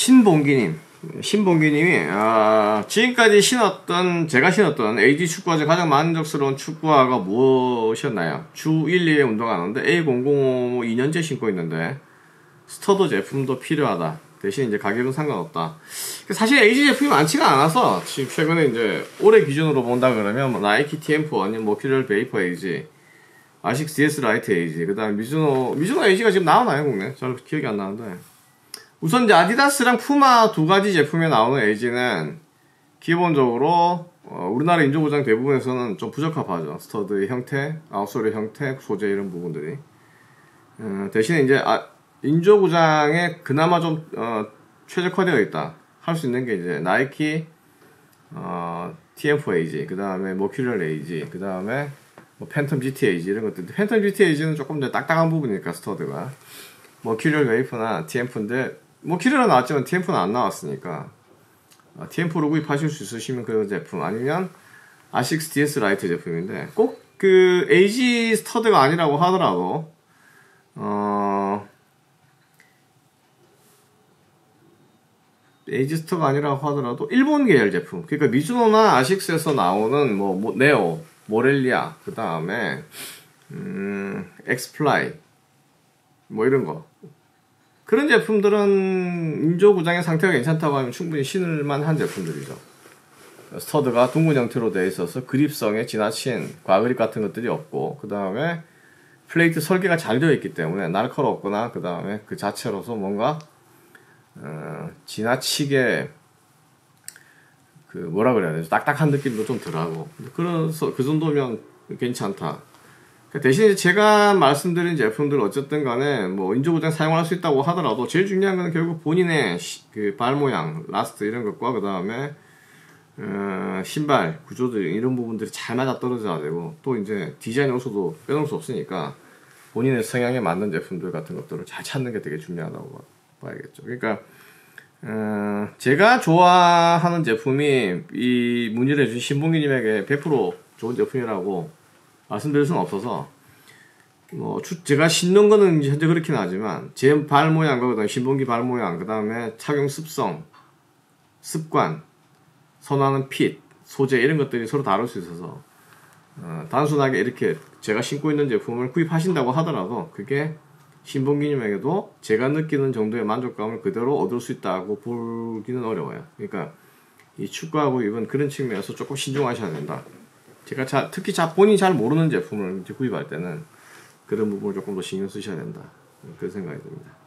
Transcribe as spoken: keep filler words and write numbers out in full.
신봉기님, 신봉기님이 아, 지금까지 신었던 제가 신었던 에이지 축구화 가장 만족스러운 축구화가 무엇이었나요? 주 일, 이 회 운동하는데 에이 공공오 이 년째 신고 있는데 스터드 제품도 필요하다. 대신 이제 가격은 상관없다. 사실 에이지 제품이 많지가 않아서 지금 최근에 이제 올해 기준으로 본다 그러면 뭐 나이키 티엠포 아니면 머큐리얼 베이퍼 에이지, 아식스 디에스 라이트 에이지, 그 다음에 미즈노 미즈노 에이지가 지금 나오나요, 국내? 잘 기억이 안 나는데. 우선 이제 아디다스랑 푸마 두 가지 제품에 나오는 에이지는 기본적으로 어, 우리나라 인조구장 대부분에서는 좀 부적합하죠. 스터드의 형태, 아웃솔의 형태, 소재 이런 부분들이. 어, 대신에 이제 아, 인조구장에 그나마 좀 어, 최적화되어 있다 할 수 있는 게 이제 나이키 어, 티엠포 에이지, 그 다음에 머큐리얼 에이지, 그 다음에 뭐 팬텀 지티 에이지 이런 것들. 팬텀 지티 에이지는 조금 더 딱딱한 부분이니까 스터드가. 머큐리얼 웨이프나 티엠포인데 머큐리얼은 나왔지만 티엠포는 안 나왔으니까 어, 티엠포로 구입하실 수 있으시면 그 제품, 아니면 아식스 디에스 라이트 제품인데 꼭 그 에이지 스터드가 아니라고 하더라도 어 에이지 스터가 아니라고 하더라도 일본 계열 제품, 그러니까 미즈노나 아식스에서 나오는 뭐, 뭐 네오, 모렐리아, 그 다음에 음, 엑스플라이 뭐 이런 거, 그런 제품들은 인조구장의 상태가 괜찮다고 하면 충분히 신을만 한 제품들이죠. 스터드가 둥근 형태로 되어 있어서 그립성에 지나친 과그립 같은 것들이 없고, 그 다음에 플레이트 설계가 잘 되어 있기 때문에 날카롭거나 그 다음에 그 자체로서 뭔가 어, 지나치게 그 뭐라 그래야 되지, 딱딱한 느낌도 좀 덜하고, 그래서 그 정도면 괜찮다. 대신 제가 말씀드린 제품들 어쨌든 간에 뭐 인조구장 사용할 수 있다고 하더라도 제일 중요한 건 결국 본인의 그 발 모양, 라스트 이런 것과 그 다음에 어, 신발 구조들 이런 부분들이 잘 맞아 떨어져야 되고, 또 이제 디자인 요소도 빼놓을 수 없으니까 본인의 성향에 맞는 제품들 같은 것들을 잘 찾는 게 되게 중요하다고 봐야겠죠. 그러니까 어, 제가 좋아하는 제품이 이 문의를 해주신 신봉기님에게 백 퍼센트 좋은 제품이라고 말씀드릴 수는 없어서, 뭐 제가 신는 거는 현재 그렇긴 하지만 제 발 모양과 그다음 신봉기 발 모양, 그 다음에 착용 습성, 습관, 선호하는 핏, 소재 이런 것들이 서로 다를 수 있어서 어, 단순하게 이렇게 제가 신고 있는 제품을 구입하신다고 하더라도 그게 신봉기님에게도 제가 느끼는 정도의 만족감을 그대로 얻을 수 있다고 보기는 어려워요. 그러니까 이 축구화 구입은 그런 측면에서 조금 신중하셔야 된다. 제가 자, 특히 자, 본인이 잘 모르는 제품을 이제 구입할 때는 그런 부분을 조금 더 신경 쓰셔야 된다, 그런 생각이 듭니다.